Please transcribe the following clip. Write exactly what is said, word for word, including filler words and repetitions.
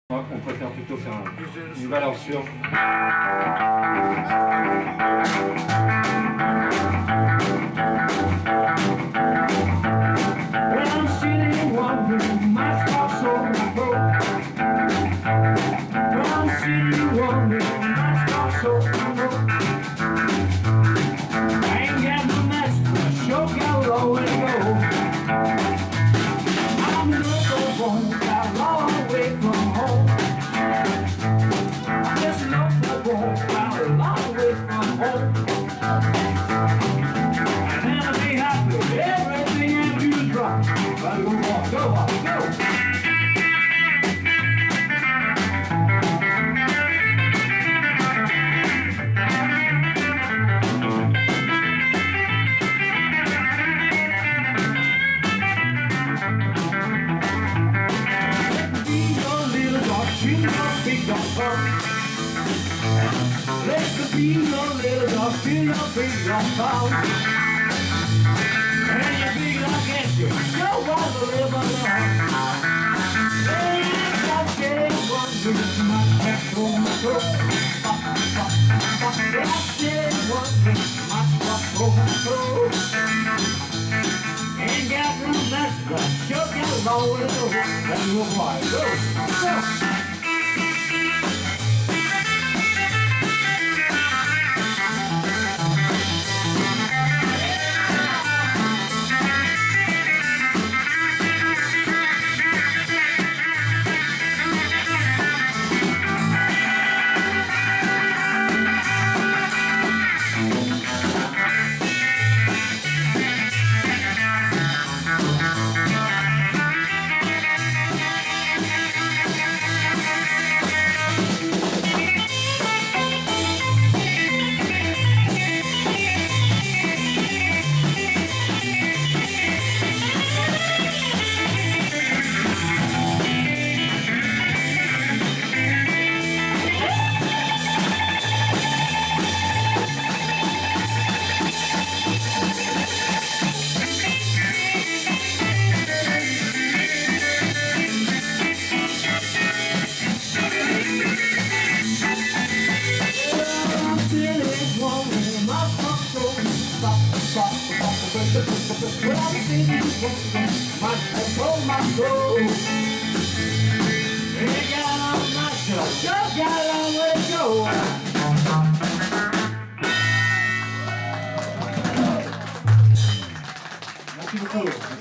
On préfère plutôt faire une nouvelle aventure. Well, I'm sitting wondering, my spots on the road. Well, I'm sitting wondering, my spots on the road. I ain't got no master, I sure got a long way to go. I'm looking for a long way from home. I'm just looking for a long way from home. And then I'll be happy, everything I do is right. But go on, go on, go. Let the be your little dog, feel your big long pound. And your big long can't you don't want to live alone. Hey, I'm getting one with my back on my throat. I'm getting one with my back on my throat. Ain't got no master, sure got a long way to go. That's your boy, go, go. Well, I'm thinking my oh my soul. Ain't got on my show, just got a long way to go. Merci beaucoup.